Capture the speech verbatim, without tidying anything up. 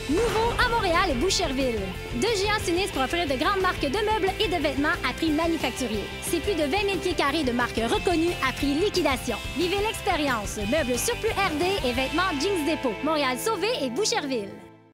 Nouveau à Montréal et Boucherville. Deux géants s'unissent pour offrir de grandes marques de meubles et de vêtements à prix manufacturier. C'est plus de vingt mille pieds carrés de marques reconnues à prix liquidation. Vivez l'expérience. Meubles Surplus R D et vêtements Jeans Dépôt. Montréal Sauvé et Boucherville.